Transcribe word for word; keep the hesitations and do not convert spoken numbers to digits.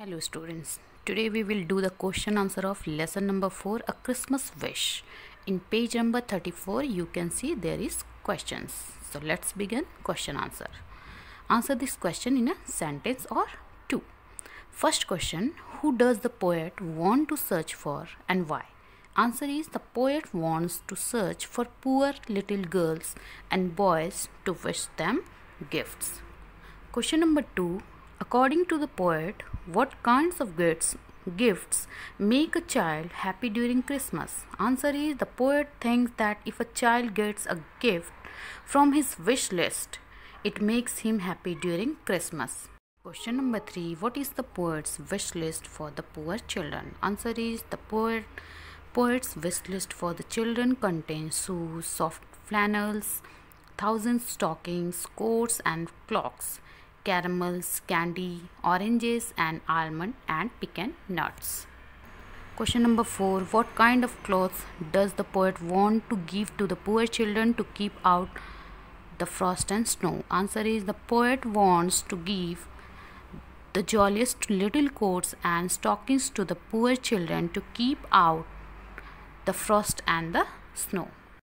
Hello students, today we will do the question answer of lesson number four, a Christmas wish. In page number thirty-four you can see there is questions. So let's begin question answer. Answer this question in a sentence or two. First question, who does the poet want to search for and why? Answer is the poet wants to search for poor little girls and boys to wish them gifts. Question number two, according to the poet, what kinds of gifts gifts make a child happy during Christmas? Answer is the poet thinks that if a child gets a gift from his wish list, it makes him happy during Christmas. Question number three, what is the poet's wish list for the poor children? Answer is the poet poet's wish list for the children contains shoes, soft flannels, thousand stockings, coats and clocks, caramels, candy, oranges and almond and pecan nuts. Question number four, what kind of clothes does the poet want to give to the poor children to keep out the frost and snow? Answer is the poet wants to give the jolliest little coats and stockings to the poor children to keep out the frost and the snow.